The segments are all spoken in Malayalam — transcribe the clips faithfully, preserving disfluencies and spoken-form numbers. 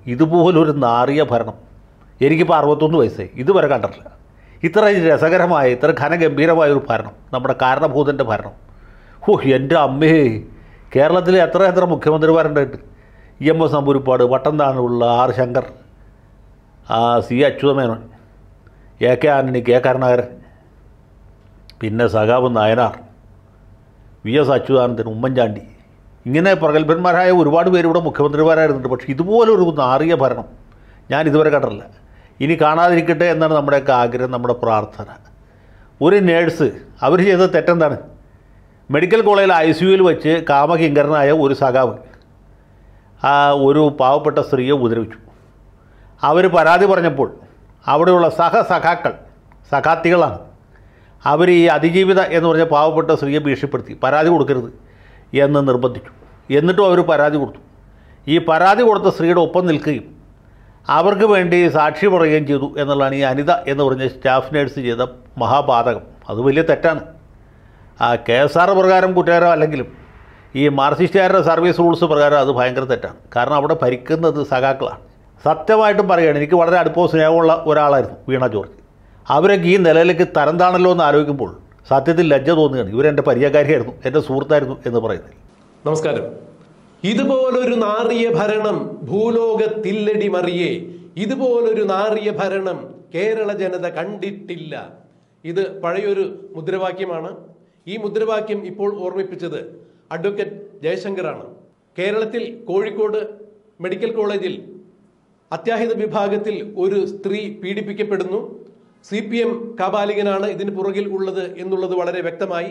ഇതുപോലൊരു നാറിയ ഭരണം എനിക്കിപ്പോൾ അറുപത്തൊന്ന് വയസ്സായി, ഇതുവരെ കണ്ടിട്ടില്ല. ഇത്ര രസകരമായ, ഇത്ര ഘനഗംഭീരമായ ഒരു ഭരണം, നമ്മുടെ കാരണഭൂതൻ്റെ ഭരണം. ഓ എൻ്റെ അമ്മേ, കേരളത്തിലെ എത്ര എത്ര മുഖ്യമന്ത്രിമാരുണ്ടായിട്ട്, ഇ എം എസ് നമ്പൂരിപ്പാട്, വട്ടംതാനുള്ള R Shankar, C Achutha Menon, A K Antony, K Karunakaran, പിന്നെ സഖാവ് നായനാർ, വി എസ് അച്യുതാനന്ദൻ, ഉമ്മൻചാണ്ടി, ഇങ്ങനെ പ്രഗത്ഭന്മാരായ ഒരുപാട് പേര് ഇവിടെ മുഖ്യമന്ത്രിമാരായിരുന്നുണ്ട്. പക്ഷേ ഇതുപോലൊരു നാറിയ ഭരണം ഞാൻ ഇതുവരെ കണ്ടിട്ടില്ല. ഇനി കാണാതിരിക്കട്ടെ എന്നാണ് നമ്മുടെയൊക്കെ ആഗ്രഹം, നമ്മുടെ പ്രാർത്ഥന. ഒരു നേഴ്സ് അവർ ചെയ്ത തെറ്റെന്താണ്? മെഡിക്കൽ കോളേജിൽ ഐ സി യുവിൽ വെച്ച് കാമകിങ്കരനായ ഒരു സഖാവ് ആ ഒരു പാവപ്പെട്ട സ്ത്രീയെ ഉപദ്രവിച്ചു. അവർ പരാതി പറഞ്ഞപ്പോൾ അവിടെയുള്ള സഹസഖാക്കൾ, സഖാത്തികളാണ്, അവർ ഈ അതിജീവിത എന്ന് പറഞ്ഞ പാവപ്പെട്ട സ്ത്രീയെ ഭീഷണിപ്പെടുത്തി പരാതി കൊടുക്കരുത് എന്ന് നിർബന്ധിച്ചു. എന്നിട്ടും അവർ പരാതി കൊടുത്തു. ഈ പരാതി കൊടുത്ത സ്ത്രീയുടെ ഒപ്പം നിൽക്കുകയും അവർക്ക് വേണ്ടി സാക്ഷി പറയുകയും ചെയ്തു എന്നുള്ളതാണ് ഈ അനിത എന്ന് പറഞ്ഞ സ്റ്റാഫ് നേഴ്സ് ചെയ്ത മഹാപാതകം. അത് വലിയ തെറ്റാണ്. ആ കെ എസ് ആർ പ്രകാരം കുറ്റകരം അല്ലെങ്കിലും ഈ മാർക്സിസ്റ്റുകാരുടെ സർവീസ് റൂൾസ് പ്രകാരം അത് ഭയങ്കര തെറ്റാണ്. കാരണം അവിടെ ഭരിക്കുന്നത് സഖാക്കളാണ്. സത്യമായിട്ടും പറയുകയാണ്, എനിക്ക് വളരെ അടുപ്പവും സ്നേഹമുള്ള ഒരാളായിരുന്നു വീണ ജോർജ്. അവരൊക്കെ ഈ നിലയിലേക്ക് തരം താണല്ലോ എന്ന് ആലോചിക്കുമ്പോൾ സത്യത്തിൽ ലജ്ജ തോന്നുകയാണ്. ഇവരെൻ്റെ പരിചയക്കാരിയായിരുന്നു, എൻ്റെ സുഹൃത്തായിരുന്നു എന്ന് പറയുന്നത്. നമസ്കാരം. ഇതുപോലൊരു നാറിയ ഭരണം ഭൂലോകത്തില്ലടി മറിയേ, ഇതുപോലൊരു നാറിയ ഭരണം കേരള ജനത കണ്ടിട്ടില്ല. ഇത് പഴയൊരു മുദ്രാവാക്യമാണ്. ഈ മുദ്രാവാക്യം ഇപ്പോൾ ഓർമ്മിപ്പിച്ചത് അഡ്വക്കേറ്റ് ജയശങ്കറാണ്. കേരളത്തിൽ കോഴിക്കോട് മെഡിക്കൽ കോളേജിൽ അത്യാഹിത വിഭാഗത്തിൽ ഒരു സ്ത്രീ പീഡിപ്പിക്കപ്പെടുന്നു. സി പി എം കാബാലികനാണ് ഇതിന് പുറകിൽ ഉള്ളത് എന്നുള്ളത് വളരെ വ്യക്തമായി.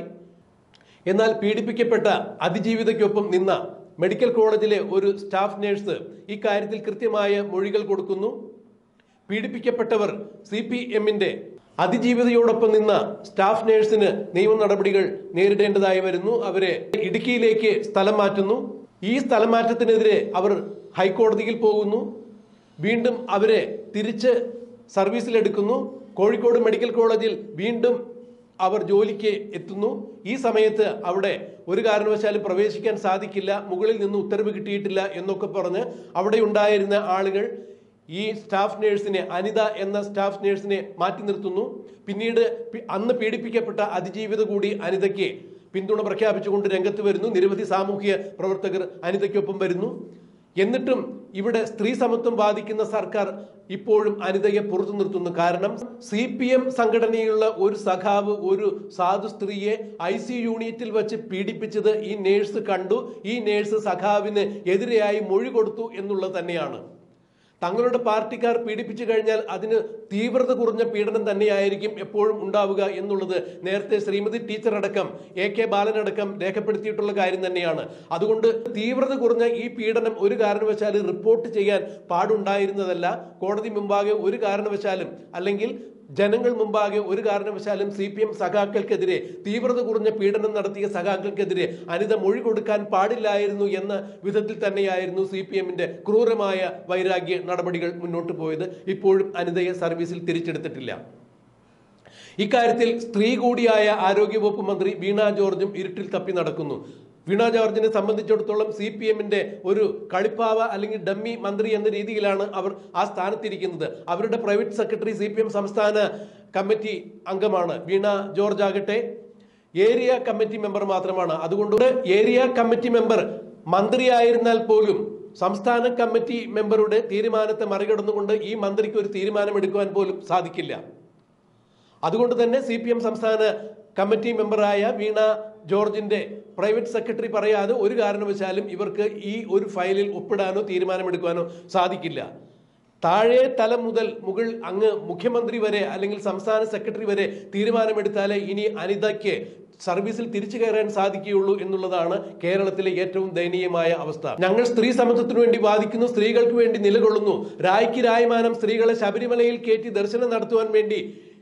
എന്നാൽ പീഡിപ്പിക്കപ്പെട്ട അതിജീവിതയ്ക്കൊപ്പം നിന്ന മെഡിക്കൽ കോളേജിലെ ഒരു സ്റ്റാഫ് നേഴ്സ് ഇക്കാര്യത്തിൽ കൃത്യമായ മൊഴികൾ കൊടുക്കുന്നു. പീഡിപ്പിക്കപ്പെട്ടവർ സി പി എമ്മിന്റെ അതിജീവിതയോടൊപ്പം നിന്ന സ്റ്റാഫ് നേഴ്സിന് നിയമ നടപടികൾ നേരിടേണ്ടതായി വരുന്നു. അവരെ ഇടുക്കിയിലേക്ക് സ്ഥലം മാറ്റുന്നു. ഈ സ്ഥലം മാറ്റത്തിനെതിരെ അവർ ഹൈക്കോടതിയിൽ പോകുന്നു. വീണ്ടും അവരെ തിരിച്ച് സർവീസിലെടുക്കുന്നു. കോഴിക്കോട് മെഡിക്കൽ കോളേജിൽ വീണ്ടും അവർ ജോലിക്ക് എത്തുന്നു. ഈ സമയത്ത് അവിടെ ഒരു കാരണവശാലും പ്രവേശിക്കാൻ സാധിക്കില്ല, മുകളിൽ നിന്ന് ഉത്തരവ് കിട്ടിയിട്ടില്ല എന്നൊക്കെ പറഞ്ഞ് അവിടെ ഉണ്ടായിരുന്ന ആളുകൾ ഈ സ്റ്റാഫ് നേഴ്സിനെ, അനിത എന്ന സ്റ്റാഫ് നേഴ്സിനെ മാറ്റി നിർത്തുന്നു. പിന്നീട് അന്ന് പീഡിപ്പിക്കപ്പെട്ട അതിജീവിത കൂടി അനിതയ്ക്ക് പിന്തുണ പ്രഖ്യാപിച്ചുകൊണ്ട് രംഗത്ത് വരുന്നു. നിരവധി സാമൂഹ്യ പ്രവർത്തകർ അനിതയ്ക്കൊപ്പം വരുന്നു. എന്നിട്ടും ഇവിടെ സ്ത്രീ സമത്വം ബാധിക്കുന്ന സർക്കാർ ഇപ്പോഴും അനിതയെ പുറത്തു നിർത്തുന്നു. കാരണം സി പി എം സംഘടനയുള്ള ഒരു സഖാവ് ഒരു സാധു സ്ത്രീയെ ഐ സി യൂണിറ്റിൽ വെച്ച് പീഡിപ്പിച്ചത് ഈ നേഴ്സ് കണ്ടു. ഈ നേഴ്സ് സഖാവിന് എതിരെയായി മൊഴി കൊടുത്തു എന്നുള്ളത് തന്നെയാണ്. തങ്ങളുടെ പാർട്ടിക്കാർ പീഡിപ്പിച്ചു കഴിഞ്ഞാൽ അതിന് തീവ്രത കുറഞ്ഞ പീഡനം തന്നെയായിരിക്കും എപ്പോഴും ഉണ്ടാവുക എന്നുള്ളത് നേരത്തെ ശ്രീമതി ടീച്ചർ അടക്കം എ കെ ബാലനടക്കം രേഖപ്പെടുത്തിയിട്ടുള്ള കാര്യം തന്നെയാണ്. അതുകൊണ്ട് തീവ്രത കുറഞ്ഞ ഈ പീഡനം ഒരു കാരണവശാലും റിപ്പോർട്ട് ചെയ്യാൻ പാടുണ്ടായിരുന്നതല്ല. കോടതി മുമ്പാകെ ഒരു കാരണവശാലും അല്ലെങ്കിൽ ജനങ്ങൾ മുമ്പാകെ ഒരു കാരണവശാലും സി പി എം സഖാക്കൾക്കെതിരെ, തീവ്രത കുറഞ്ഞ പീഡനം നടത്തിയ സഖാക്കൾക്കെതിരെ അനിത മൊഴി കൊടുക്കാൻ പാടില്ലായിരുന്നു എന്ന വിധത്തിൽ തന്നെയായിരുന്നു സി പി എമ്മിന്റെ ക്രൂരമായ വൈരാഗ്യ നടപടികൾ മുന്നോട്ട് പോയത്. ഇപ്പോഴും അനിതയെ സർവീസിൽ തിരിച്ചെടുത്തിട്ടില്ല. ഇക്കാര്യത്തിൽ സ്ത്രീ കൂടിയായ ആരോഗ്യവകുപ്പ് മന്ത്രി വീണ ജോർജും ഇരുട്ടിൽ തപ്പി നടക്കുന്നു. വീണ ജോർജിനെ സംബന്ധിച്ചിടത്തോളം സി പി എമ്മിന്റെ ഒരു കളിപ്പാവ അല്ലെങ്കിൽ ഡമ്മി മന്ത്രി എന്ന രീതിയിലാണ് അവർ ആ സ്ഥാനത്തിരിക്കുന്നത്. അവരുടെ private secretary C P M സംസ്ഥാന കമ്മിറ്റി അംഗമാണ്. വീണ ജോർജ് ആകട്ടെ ഏരിയ കമ്മിറ്റി മെമ്പർ മാത്രമാണ്. അതുകൊണ്ട് ഏരിയ കമ്മിറ്റി മെമ്പർ മന്ത്രിയായിരുന്നാൽ പോലും സംസ്ഥാന കമ്മിറ്റി മെമ്പറുടെ തീരുമാനത്തെ മറികടന്നുകൊണ്ട് ഈ മന്ത്രിക്ക് ഒരു തീരുമാനമെടുക്കുവാൻ പോലും സാധിക്കില്ല. അതുകൊണ്ട് തന്നെ സി പി എം സംസ്ഥാന കമ്മിറ്റി മെമ്പറായ വീണ ജോർജിന്റെ പ്രൈവറ്റ് സെക്രട്ടറി പറയാതെ ഒരു കാരണവശാലും ഇവർക്ക് ഈ ഒരു ഫയലിൽ ഒപ്പിടാനോ തീരുമാനമെടുക്കാനോ സാധിക്കില്ല. താഴെ തലം മുതൽ മുകൾ അങ്ങ് മുഖ്യമന്ത്രി വരെ അല്ലെങ്കിൽ സംസ്ഥാന സെക്രട്ടറി വരെ തീരുമാനമെടുത്താലേ ഇനി അനിതയ്ക്ക് സർവീസിൽ തിരിച്ചു കയറാൻ സാധിക്കുകയുള്ളൂ എന്നുള്ളതാണ് കേരളത്തിലെ ഏറ്റവും ദയനീയമായ അവസ്ഥ. ഞങ്ങൾ സ്ത്രീ സമത്വത്തിനു വേണ്ടി വാദിക്കുന്നു, സ്ത്രീകൾക്ക് വേണ്ടി നിലകൊള്ളുന്നു. രായ്ക്ക് രായ്മാനം സ്ത്രീകളെ ശബരിമലയിൽ കയറ്റി ദർശനം നടത്തുവാൻ വേണ്ടി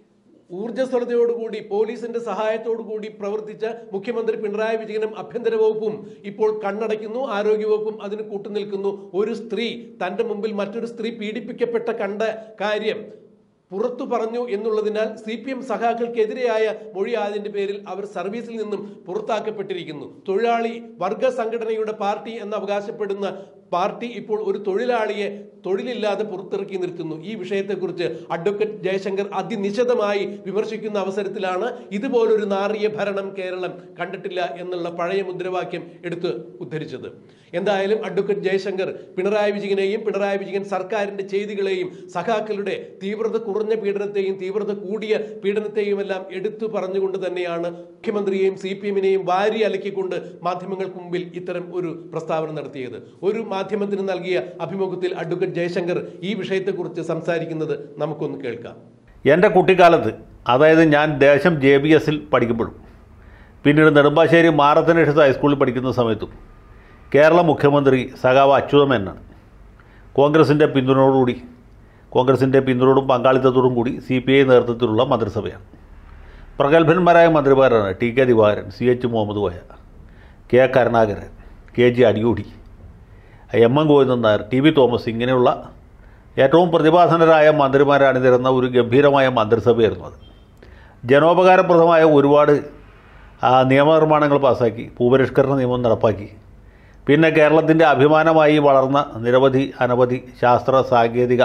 ഊർജ്ജസ്വലതയോടുകൂടി പോലീസിന്റെ സഹായത്തോടുകൂടി പ്രവർത്തിച്ച മുഖ്യമന്ത്രി പിണറായി വിജയനും ആഭ്യന്തര വകുപ്പും ഇപ്പോൾ കണ്ണടയ്ക്കുന്നു. ആരോഗ്യവകുപ്പും അതിന് കൂട്ടുനിൽക്കുന്നു. ഒരു സ്ത്രീ തന്റെ മുമ്പിൽ മറ്റൊരു സ്ത്രീ പീഡിപ്പിക്കപ്പെട്ട കണ്ട കാര്യം പുറത്തു പറഞ്ഞു എന്നുള്ളതിനാൽ സി പി എം സഖാക്കൾക്കെതിരെയായ മൊഴിയായതിന്റെ പേരിൽ അവർ സർവീസിൽ നിന്നും പുറത്താക്കപ്പെട്ടിരിക്കുന്നു. തൊഴിലാളി വർഗ സംഘടനയുടെ പാർട്ടി എന്ന് അവകാശപ്പെടുന്ന പാർട്ടി ഇപ്പോൾ ഒരു തൊഴിലാളിയെ തൊഴിലില്ലാതെ പുറത്തിറക്കി നിർത്തുന്നു. ഈ വിഷയത്തെക്കുറിച്ച് അഡ്വക്കേറ്റ് ജയശങ്കർ അതിനിശിതമായി വിമർശിക്കുന്ന അവസരത്തിലാണ് ഇതുപോലൊരു നാറിയ ഭരണം കേരളം കണ്ടിട്ടില്ല എന്നുള്ള പഴയ മുദ്രാവാക്യം എടുത്ത് ഉദ്ധരിച്ചത്. എന്തായാലും അഡ്വക്കേറ്റ് ജയശങ്കർ പിണറായി വിജയനെയും പിണറായി വിജയൻ സർക്കാരിന്റെ ചെയ്തികളെയും സഖാക്കളുടെ തീവ്രത കുറഞ്ഞ പീഡനത്തെയും തീവ്രത കൂടിയ പീഡനത്തെയും എല്ലാം എടുത്തു പറഞ്ഞുകൊണ്ട് തന്നെയാണ് മുഖ്യമന്ത്രിയെയും സി പി എമ്മിനെയും വാരി അലക്കിക്കൊണ്ട് മാധ്യമങ്ങൾക്ക് മുമ്പിൽ ഇത്തരം ഒരു പ്രസ്താവന നടത്തിയത്. ഒരു മാധ്യമത്തിന് നൽകിയ അഭിമുഖത്തിൽ അഡ്വക്കേറ്റ് ജയശങ്കർ ഈ വിഷയത്തെക്കുറിച്ച് സംസാരിക്കുന്നത് നമുക്കൊന്ന് കേൾക്കാം. എൻ്റെ കുട്ടിക്കാലത്ത്, അതായത് ഞാൻ ദേശം ജെ ബി എസിൽ പഠിക്കുമ്പോഴും പിന്നീട് നെടുമ്പാശ്ശേരി മാറത്തനേഷസ് ഹൈസ്കൂളിൽ പഠിക്കുന്ന സമയത്തും കേരള മുഖ്യമന്ത്രി സഖാവ് അച്യുതമേനോനാണ്. കോൺഗ്രസിൻ്റെ പിന്തുണയോടുകൂടി കോൺഗ്രസിൻ്റെ പിന്തുണയോടും പങ്കാളിത്തത്തോടും കൂടി സി പി ഐ നേതൃത്വത്തിലുള്ള മന്ത്രിസഭയാണ്. പ്രഗത്ഭന്മാരായ മന്ത്രിമാരാണ് T K Divakaran, C H Muhammad Koya, K Karunakaran, K G Adiyodi, M M Govindan Nair, T V Thomas ഇങ്ങനെയുള്ള ഏറ്റവും പ്രതിഭാസനരായ മന്ത്രിമാരണിനിരുന്ന ഒരു ഗംഭീരമായ മന്ത്രിസഭയായിരുന്നു അത്. ജനോപകാരപ്രദമായ ഒരുപാട് നിയമനിർമ്മാണങ്ങൾ പാസ്സാക്കി, ഭൂപരിഷ്കരണ നിയമം നടപ്പാക്കി. പിന്നെ കേരളത്തിൻ്റെ അഭിമാനമായി വളർന്ന നിരവധി അനവധി ശാസ്ത്ര സാങ്കേതിക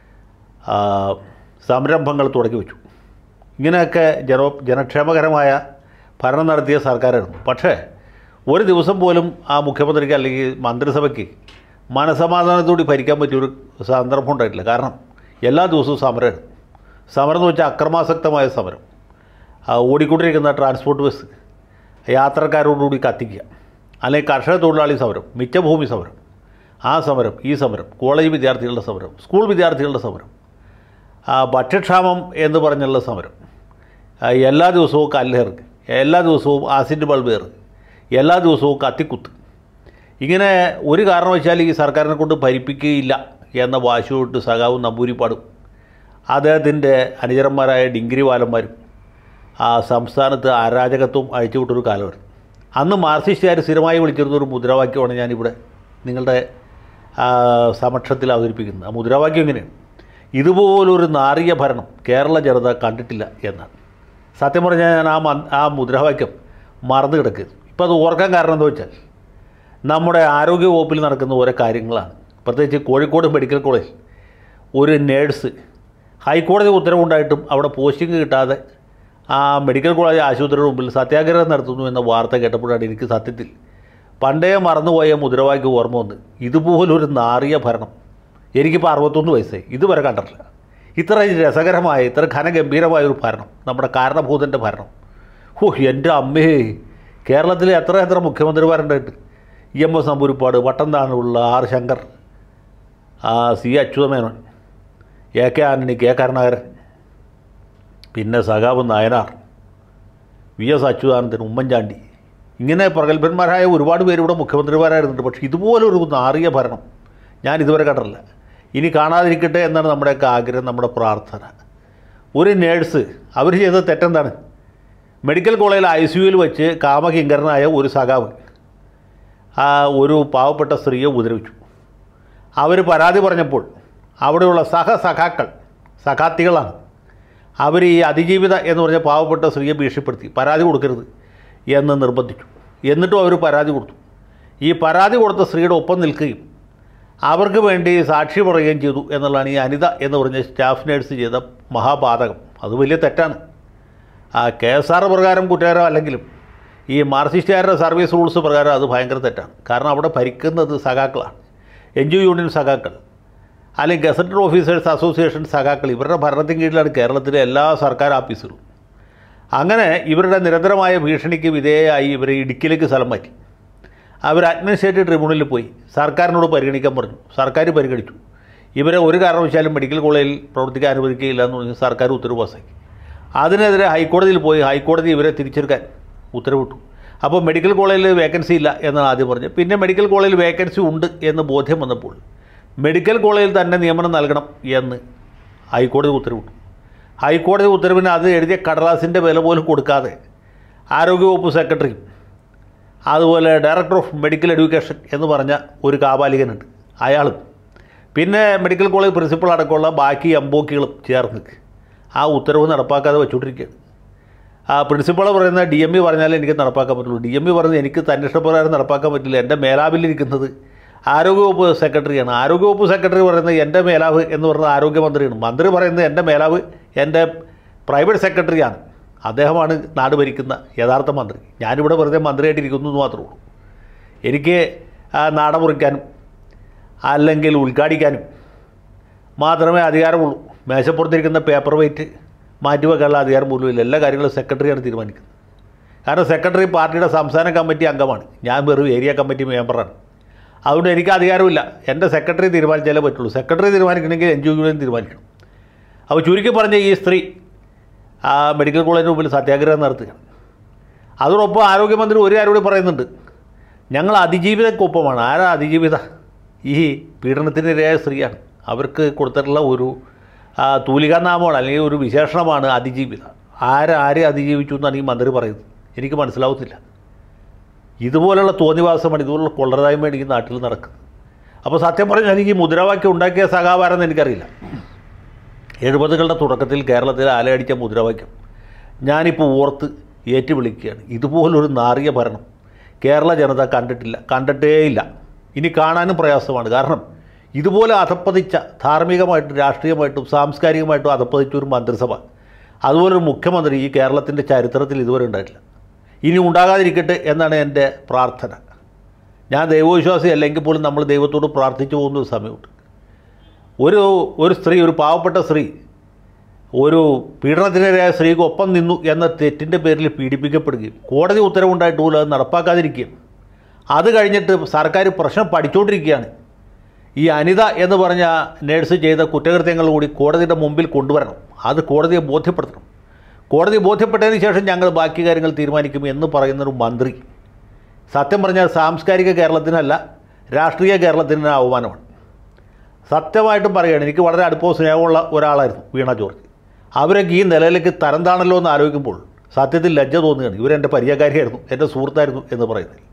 സംരംഭങ്ങൾ തുടങ്ങി വെച്ചു. ഇങ്ങനെയൊക്കെ ജനോ ജനക്ഷേമകരമായ ഭരണം നടത്തിയ സർക്കാരായിരുന്നു. പക്ഷേ ഒരു ദിവസം പോലും ആ മുഖ്യമന്ത്രിക്ക് അല്ലെങ്കിൽ മന്ത്രിസഭയ്ക്ക് മനസമാധാനത്തോടെ ഭരിക്കാൻ പറ്റിയൊരു സന്ദർഭം ഉണ്ടായിട്ടില്ല. കാരണം എല്ലാ ദിവസവും സമരമാണ്. സമരം എന്ന് വെച്ചാൽ അക്രമാസക്തമായ സമരം. ഓടിക്കൊണ്ടിരിക്കുന്ന ട്രാൻസ്പോർട്ട് ബസ് യാത്രക്കാരോടുകൂടി കത്തിക്കുക, അല്ലെങ്കിൽ കർഷക തൊഴിലാളി സമരം, മിച്ചഭൂമി സമരം, ആ സമരം, ഈ സമരം, കോളേജ് വിദ്യാർത്ഥികളുടെ സമരം, സ്കൂൾ വിദ്യാർത്ഥികളുടെ സമരം, ഭക്ഷ്യക്ഷാമം എന്ന് പറഞ്ഞുള്ള സമരം, എല്ലാ ദിവസവും കല്ലേറ്, എല്ലാ ദിവസവും ആസിഡ് ബൾബേർ, എല്ലാ ദിവസവും കത്തിക്കുത്ത്. ഇങ്ങനെ ഒരു കാരണവശാൽ ഈ സർക്കാരിനെ കൊണ്ട് ഭരിപ്പിക്കുകയില്ല എന്ന വാശിയോട്ട് സഖാവും നമ്പൂരിപ്പാടും അദ്ദേഹത്തിൻ്റെ അനുചരന്മാരായ ഡിങ്കിരി വാലന്മാരും ആ സംസ്ഥാനത്ത് അരാജകത്വം അഴിച്ചുവിട്ടൊരു കാലമായിരുന്നു. അന്ന് മാർക്സിസ്റ്റുകാർ സ്ഥിരമായി വിളിച്ചിരുന്നൊരു മുദ്രാവാക്യമാണ് ഞാനിവിടെ നിങ്ങളുടെ സമക്ഷത്തിൽ അവതരിപ്പിക്കുന്നത്. ആ മുദ്രാവാക്യം ഇങ്ങനെയാണ്: ഇതുപോലൊരു നാറിയ ഭരണം കേരള ജനത കണ്ടിട്ടില്ല എന്നാണ്. സത്യം പറഞ്ഞാൽ ഞാൻ ആ ആ മുദ്രാവാക്യം മറന്നു കിടക്കുക. ഇപ്പോൾ അത് ഓർക്കാൻ കാരണം എന്താ വെച്ചാൽ നമ്മുടെ ആരോഗ്യ വകുപ്പിൽ നടക്കുന്ന ഓരോ കാര്യങ്ങളാണ്. പ്രത്യേകിച്ച് കോഴിക്കോട് മെഡിക്കൽ കോളേജിൽ ഒരു നേഴ്സ് ഹൈക്കോടതി ഉത്തരവുണ്ടായിട്ടും അവിടെ പോസ്റ്റിംഗ് കിട്ടാതെ ആ മെഡിക്കൽ കോളേജ് ആശുപത്രിയുടെ മുമ്പിൽ സത്യാഗ്രഹം നടത്തുന്നു എന്ന വാർത്ത കേട്ടപ്പോഴാണ് എനിക്ക് സത്യത്തിൽ പണ്ടേ മറന്നുപോയ മുദ്രാവാക്യം ഓർമ്മ വന്ന്. ഇതുപോലൊരു നാറിയ ഭരണം എനിക്കിപ്പോൾ അറുപത്തൊന്ന് വയസ്സായി, ഇതുവരെ കണ്ടിട്ടില്ല. ഇത്ര രസകരമായ, ഇത്ര ഘനഗംഭീരമായ ഒരു ഭരണം, നമ്മുടെ കാരണഭൂതൻ്റെ ഭരണം. ഓ എൻ്റെ അമ്മേ, കേരളത്തിൽ എത്ര എത്ര മുഖ്യമന്ത്രിമാരുണ്ടായിട്ട്, ഇ എം എസ് നമ്പൂരിപ്പാട്, വട്ടംതാനുള്ള R Shankar, C Achutha Menon, A K Antony, K Karunakaran, പിന്നെ സഖാവ് നായനാർ, വി എസ് അച്യുതാനന്ദൻ, ഉമ്മൻചാണ്ടി, ഇങ്ങനെ പ്രഗത്ഭന്മാരായ ഒരുപാട് പേര് ഇവിടെ മുഖ്യമന്ത്രിമാരായിരുന്നുണ്ട്. പക്ഷേ ഇതുപോലൊരു നാറിയ ഭരണം ഞാൻ ഇതുവരെ കണ്ടിട്ടില്ല. ഇനി കാണാതിരിക്കട്ടെ എന്നാണ് നമ്മുടെയൊക്കെ ആഗ്രഹം, നമ്മുടെ പ്രാർത്ഥന. ഒരു നേഴ്സ് അവർ ചെയ്ത തെറ്റെന്താണ്? മെഡിക്കൽ കോളേജിൽ ഐ സി യുവിൽ വെച്ച് കാമകിങ്കരനായ ഒരു സഖാവ് ആ ഒരു പാവപ്പെട്ട സ്ത്രീയെ ഉപദ്രവിച്ചു. അവർ പരാതി പറഞ്ഞപ്പോൾ അവിടെയുള്ള സഹസഖാക്കൾ, സഖാത്തികളാണ്, അവർ ഈ അതിജീവിത എന്ന് പറഞ്ഞ പാവപ്പെട്ട സ്ത്രീയെ ഭീഷണിപ്പെടുത്തി പരാതി കൊടുക്കരുത് എന്ന് നിർബന്ധിച്ചു. എന്നിട്ടും അവർ പരാതി കൊടുത്തു. ഈ പരാതി കൊടുത്ത സ്ത്രീയുടെ ഒപ്പം നിൽക്കുകയും അവർക്ക് വേണ്ടി സാക്ഷി പറയുകയും ചെയ്തു എന്നുള്ളതാണ് ഈ അനിത എന്ന് പറഞ്ഞ സ്റ്റാഫ് നേഴ്സ് ചെയ്ത മഹാപാതകം. അത് വലിയ തെറ്റാണ്. ആ കെ എസ് ആർ പ്രകാരം കുറ്റകരം അല്ലെങ്കിലും ഈ മാർക്സിസ്റ്റുകാരുടെ സർവീസ് റൂൾസ് പ്രകാരം അത് ഭയങ്കര തെറ്റാണ്. കാരണം അവിടെ ഭരിക്കുന്നത് സഖാക്കളാണ്, എൻ ജി ഒ യൂണിയൻ സഖാക്കൾ, അല്ലെങ്കിൽ ഗസറ്റഡ് ഓഫീസേഴ്സ് അസോസിയേഷൻ സഖാക്കൾ. ഇവരുടെ ഭരണത്തിന് കീഴിലാണ് കേരളത്തിലെ എല്ലാ സർക്കാർ ഓഫീസുകളും. അങ്ങനെ ഇവരുടെ നിരന്തരമായ ഭീഷണിക്ക് വിധേയമായി ഇവരെ ഇടുക്കിയിലേക്ക് സ്ഥലം മാറ്റി. അവർ അഡ്മിനിസ്ട്രേറ്റീവ് ട്രിബ്യൂണലിൽ പോയി സർക്കാരിനോട് പരിഗണിക്കാൻ പറഞ്ഞു. സർക്കാർ പരിഗണിച്ചു. ഇവരെ ഒരു കാരണവശാലും മെഡിക്കൽ കോളേജിൽ പ്രവർത്തിക്കാൻ അനുവദിക്കുകയില്ല എന്ന് പറഞ്ഞ് സർക്കാർ ഉത്തരവ് പാസാക്കി. അതിനെതിരെ ഹൈക്കോടതിയിൽ പോയി ഹൈക്കോടതി ഇവരെ തിരിച്ചെടുക്കാൻ ഉത്തരവിട്ടു. അപ്പോൾ മെഡിക്കൽ കോളേജിൽ വേക്കൻസി ഇല്ല എന്നാണ് ആദ്യം പറഞ്ഞത്. പിന്നെ മെഡിക്കൽ കോളേജിൽ വേക്കൻസി ഉണ്ട് എന്ന് ബോധ്യം വന്നപ്പോൾ മെഡിക്കൽ കോളേജിൽ തന്നെ നിയമനം നൽകണം എന്ന് ഹൈക്കോടതി ഉത്തരവിട്ടു. ഹൈക്കോടതി ഉത്തരവിന് അത് എഴുതിയ കടലാസിൻ്റെ വില പോലും കൊടുക്കാതെ ആരോഗ്യവകുപ്പ് സെക്രട്ടറിയും അതുപോലെ ഡയറക്ടർ ഓഫ് മെഡിക്കൽ എഡ്യൂക്കേഷൻ എന്ന് പറഞ്ഞ ഒരു കാപാലികനുണ്ട്, അയാളും പിന്നെ മെഡിക്കൽ കോളേജ് പ്രിൻസിപ്പൾ അടക്കമുള്ള ബാക്കി എംബോക്കികളും ചേർന്ന് ആ ഉത്തരവ് നടപ്പാക്കാതെ വെച്ചുകൊണ്ടിരിക്കുകയാണ്. ആ പ്രിൻസിപ്പൾ പറയുന്ന ഡി എം ഇ പറഞ്ഞാലേ എനിക്ക് നടപ്പാക്കാൻ പറ്റുള്ളൂ. ഡി എം ഇ പറഞ്ഞ് എനിക്ക് തന്നിഷ്ടപ്രകാരം നടപ്പാക്കാൻ പറ്റില്ല, എൻ്റെ മേലാവിലിരിക്കുന്നത് ആരോഗ്യവകുപ്പ് സെക്രട്ടറിയാണ്. ആരോഗ്യവകുപ്പ് സെക്രട്ടറി പറയുന്നത് എൻ്റെ മേലാവ് എന്ന് പറയുന്നത് ആരോഗ്യമന്ത്രിയാണ്. മന്ത്രി പറയുന്നത് എൻ്റെ മേലാവ് എൻ്റെ പ്രൈവറ്റ് സെക്രട്ടറിയാണ്. അദ്ദേഹമാണ് നാട് ഭരിക്കുന്ന യഥാർത്ഥ മന്ത്രി. ഞാനിവിടെ വെറുതെ മന്ത്രിയായിട്ടിരിക്കുന്നു എന്ന് മാത്രമേ ഉള്ളൂ. എനിക്ക് നാട മുറിക്കാനും അല്ലെങ്കിൽ ഉദ്ഘാടിക്കാനും മാത്രമേ അധികാരമുള്ളൂ. മേശപ്പുറത്തിരിക്കുന്ന പേപ്പർ വെയിറ്റ് മാറ്റിവെക്കാനുള്ള അധികാരം പോലുമില്ല. എല്ലാ കാര്യങ്ങളും സെക്രട്ടറിയാണ് തീരുമാനിക്കുന്നത്. കാരണം സെക്രട്ടറി പാർട്ടിയുടെ സംസ്ഥാന കമ്മിറ്റി അംഗമാണ്, ഞാൻ വെറും ഏരിയ കമ്മിറ്റി മെമ്പറാണ്. അതുകൊണ്ട് എനിക്ക് അധികാരമില്ല. എൻ്റെ സെക്രട്ടറി തീരുമാനിച്ചാലേ പറ്റുള്ളൂ. സെക്രട്ടറി തീരുമാനിക്കണമെങ്കിൽ എൻ ജി ഒ യൂണിയൻ തീരുമാനിക്കണം. അപ്പോൾ ചുരുക്കി പറഞ്ഞ ഈ സ്ത്രീ ആ മെഡിക്കൽ കോളേജിന് മുമ്പിൽ സത്യാഗ്രഹം നടത്തുകയാണ്. അതോടൊപ്പം ആരോഗ്യമന്ത്രി ഒരു കാര്യം കൂടി പറയുന്നുണ്ട്, ഞങ്ങൾ അതിജീവിതക്കൊപ്പമാണ്. ആരാ അതിജീവിത? ഈ പീഡനത്തിനിരയായ സ്ത്രീയാണ്. അവർക്ക് കൊടുത്തിട്ടുള്ള ഒരു തൂലികാനാമമാണ് അല്ലെങ്കിൽ ഒരു വിശേഷണമാണ് അതിജീവിത. ആരെ ആരെ അതിജീവിച്ചു എന്നാണ് ഈ മന്ത്രി പറയുന്നത്. എനിക്ക് മനസ്സിലാവത്തില്ല. ഇതുപോലുള്ള തോന്നിവാസമാണ്, ഇതുപോലുള്ള കൊള്ളരുതായ്മയാണ് ഈ നാട്ടിൽ നടക്കുന്നത്. അപ്പോൾ സത്യം പറഞ്ഞാൽ എനിക്ക് ഈ മുദ്രാവാക്യം ഉണ്ടാക്കിയ സഖാവാരെന്ന് എനിക്കറിയില്ല. എഴുപതുകളുടെ തുടക്കത്തിൽ കേരളത്തിൽ അലയടിച്ച മുദ്രാവാക്യം ഞാനിപ്പോൾ ഓർത്ത് ഏറ്റുവിളിക്കുകയാണ്. ഇതുപോലൊരു നാറിയ ഭരണം കേരള ജനത കണ്ടിട്ടില്ല, കണ്ടിട്ടേയില്ല. ഇനി കാണാനും പ്രയാസമാണ്. കാരണം ഇതുപോലെ അധപ്പതിച്ച, ധാർമ്മികമായിട്ടും രാഷ്ട്രീയമായിട്ടും സാംസ്കാരികമായിട്ടും അധപ്പതിച്ച ഒരു മന്ത്രിസഭ, അതുപോലൊരു മുഖ്യമന്ത്രി ഈ കേരളത്തിൻ്റെ ചരിത്രത്തിൽ ഇതുവരെ ഉണ്ടായിട്ടില്ല. ഇനി ഉണ്ടാകാതിരിക്കട്ടെ എന്നാണ് എൻ്റെ പ്രാർത്ഥന. ഞാൻ ദൈവവിശ്വാസി അല്ലെങ്കിൽ പോലും നമ്മൾ ദൈവത്തോട് പ്രാർത്ഥിച്ചു പോകുന്ന ഒരു സമയമുണ്ട്. ഒരു ഒരു സ്ത്രീ, ഒരു പാവപ്പെട്ട സ്ത്രീ ഒരു പീഡനത്തിനിരയായ സ്ത്രീക്ക് ഒപ്പം നിന്നു എന്ന തെറ്റിൻ്റെ പേരിൽ പീഡിപ്പിക്കപ്പെടുകയും കോടതി ഉത്തരവുണ്ടായിട്ട് പോലും അത് നടപ്പാക്കാതിരിക്കുകയും അത് കഴിഞ്ഞിട്ട് സർക്കാർ പ്രശ്നം പഠിച്ചുകൊണ്ടിരിക്കുകയാണ്. ഈ അനിത എന്ന് പറഞ്ഞ നേഴ്സ് ചെയ്ത കുറ്റകൃത്യങ്ങൾ കൂടി കോടതിയുടെ മുമ്പിൽ കൊണ്ടുവരണം. അത് കോടതിയെ ബോധ്യപ്പെടുത്തണം. കോടതി ബോധ്യപ്പെട്ടതിന് ശേഷം ഞങ്ങൾ ബാക്കി കാര്യങ്ങൾ തീരുമാനിക്കും എന്ന് പറയുന്നൊരു മന്ത്രി സത്യം പറഞ്ഞാൽ സാംസ്കാരിക കേരളത്തിനല്ല, രാഷ്ട്രീയ കേരളത്തിന് അവമാനമാണ്. സത്യമായിട്ടും പറയുകയാണ്, എനിക്ക് വളരെ അടുപ്പവും സ്നേഹമുള്ള ഒരാളായിരുന്നു വീണ ജോർജ്. അവരൊക്കെ ഈ നിലയിലേക്ക് തരം താണല്ലോ എന്ന് ആലോചിക്കുമ്പോൾ സത്യത്തിൽ ലജ്ജ തോന്നുകയാണ്. ഇവരെൻ്റെ പരിചയക്കാരിയായിരുന്നു, എൻ്റെ സുഹൃത്തായിരുന്നു എന്ന് പറയുന്നത്.